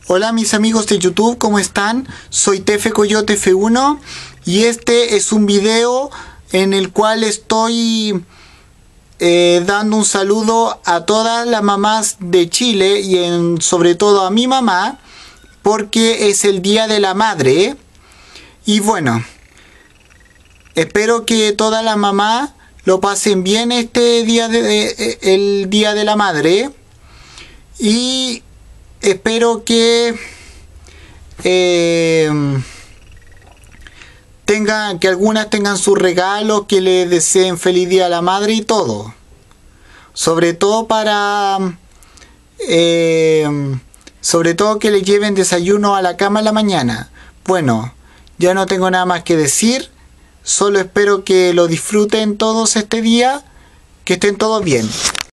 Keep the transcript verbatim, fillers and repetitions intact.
Hola mis amigos de YouTube, ¿cómo están? Soy Tefe Coyote F uno y este es un video en el cual estoy eh, dando un saludo a todas las mamás de Chile y en, sobre todo a mi mamá, porque es el Día de la Madre. Y bueno, espero que todas las mamás lo pasen bien este día de, de, el Día de la Madre, y espero que eh, tengan, que algunas tengan sus regalos, que le deseen feliz día a la madre y todo. Sobre todo para eh, sobre todo que le lleven desayuno a la cama en la mañana. Bueno, ya no tengo nada más que decir. Solo espero que lo disfruten todos este día. Que estén todos bien.